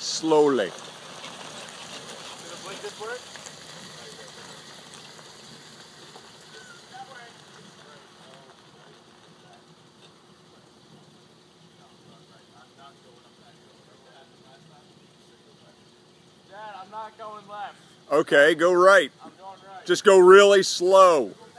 slowly. Did the blinkers work? Dad, I'm not going left. Okay, go right. I'm going right. Just go really slow.